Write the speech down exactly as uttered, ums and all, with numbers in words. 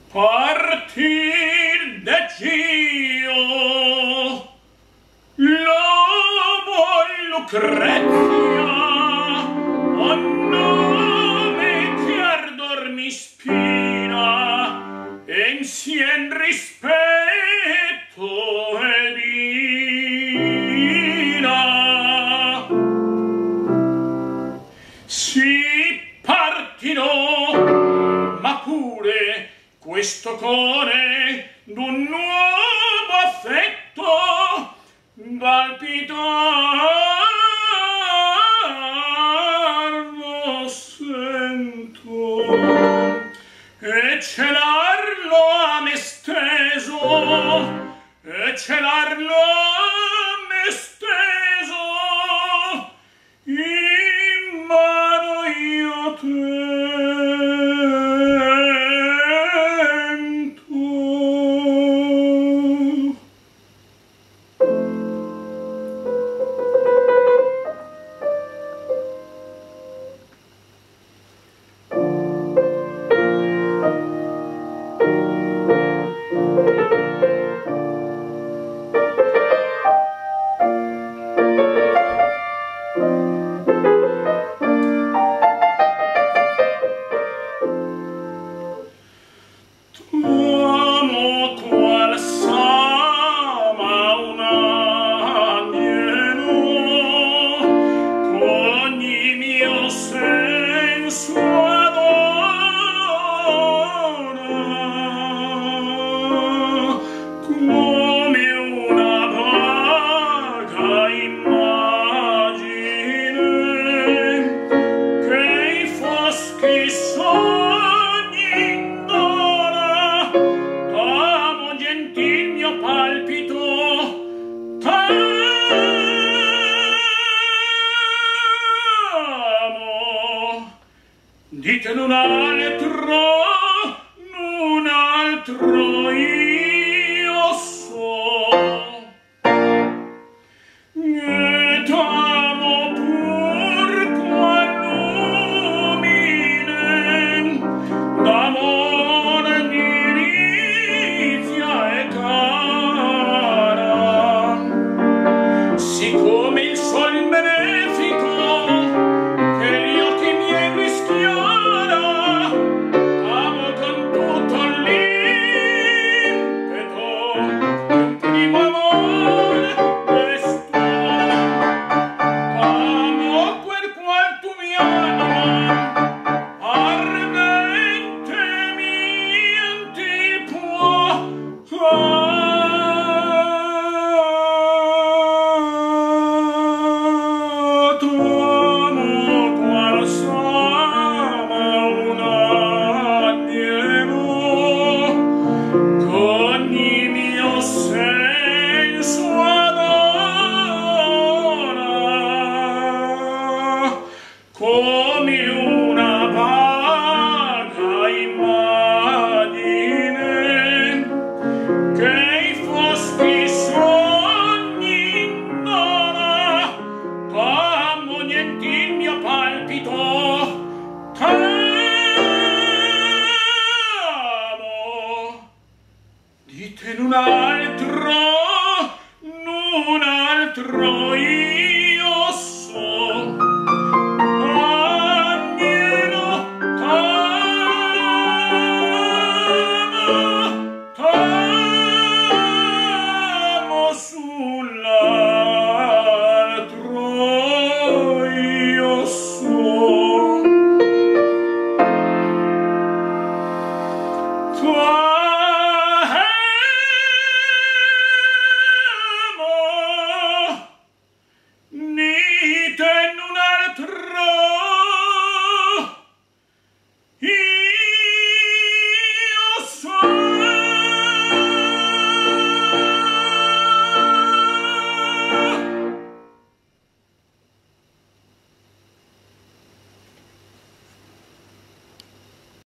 partir d'Egio, l'uomo Lucrezia, a nome che ardor mi ispira, e insien rispetto ed ira. Si partirò, ma pure questo core d'un nuovo affetto palpitar lo sento, e celarlo a me steso, e celarlo a me steso, in mano io te. Dite nun altro, nun altro io so, et amo pur qual lumine d'amor milizia e cara, siccome il sol benefico che gli occhi miei rischiara, amo con tutto l'impeto del primo amore questo, amo quel qual tu mi anima ardente mienti può. Come una vaga immagine che i foschi sogni ignora, t'amo nientil mio palpito, t'amo. Dite nun altro, nun altro io so. Toi